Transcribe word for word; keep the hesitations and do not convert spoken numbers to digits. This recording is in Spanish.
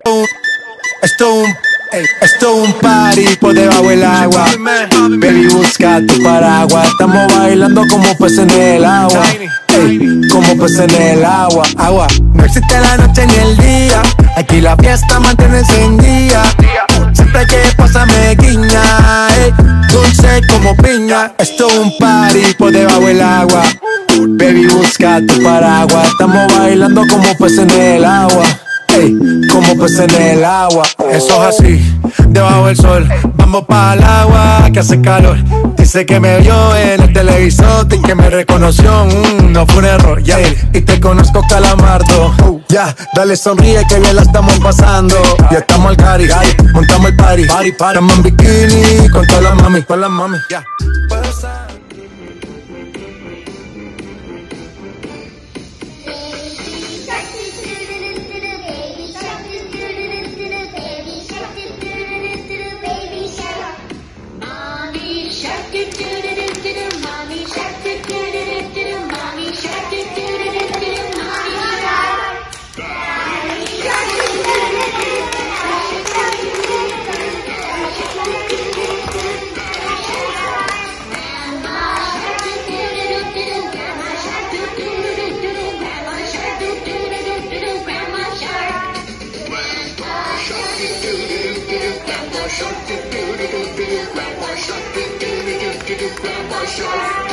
Esto es un, ey, esto es un party por debajo del agua. Baby, busca tu paraguas. Estamos bailando como peces en el agua. Ey, como peces en el agua. Agua. No existe la noche ni el día. Aquí la fiesta mantiene encendida. Siempre que pasa me guiña. Ey, dulce como piña. Esto es un party por debajo del agua. Baby, busca tu paraguas. Estamos bailando como peces en el agua. Ey, como peces en el agua. Eso es así, debajo del sol. Vamos para el agua que hace calor. Dice que me vio en el televisor y que me reconoció, mm, no fue un error, yeah. Y te conozco, calamardo, uh, ya, yeah. Dale sonríe que bien la estamos pasando. Ya estamos al cari, montamos el party, party, party. Estamos en bikini con todas las mami, con las mami, ya, yeah. Grandma shark,